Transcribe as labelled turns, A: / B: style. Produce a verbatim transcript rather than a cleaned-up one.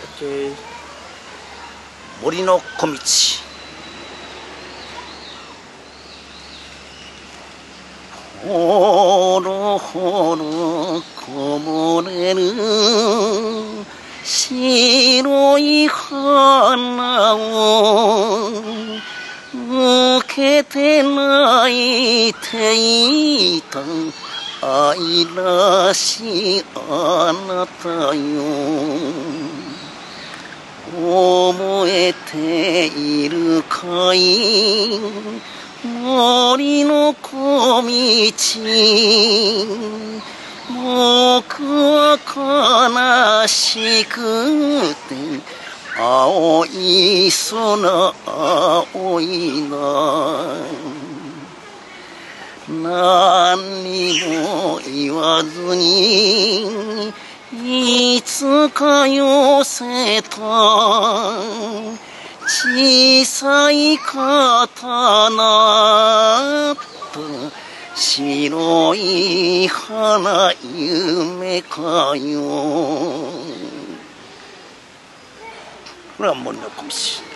A: 森の小道。ほろほろこぼれる白い花を受けて泣いていた愛らしいあなたよ。覚えているかい森の小道。僕は悲しくて青い空青いな。何にも言わずにいつか寄せた小さい刀と白い花夢かよ。これは森の小道。